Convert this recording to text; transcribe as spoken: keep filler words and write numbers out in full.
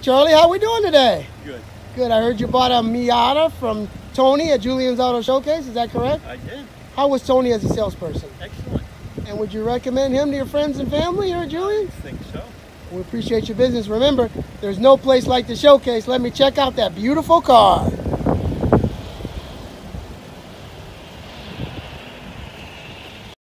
Charlie. How we doing today? Good. Good. I heard you bought a Miata from Tony at Julian's Auto Showcase. Is that correct? I did. How was Tony as a salesperson? Excellent. And would you recommend him to your friends and family here at Julian's? I think so. We appreciate your business. Remember, there's no place like the showcase. Let me check out that beautiful car.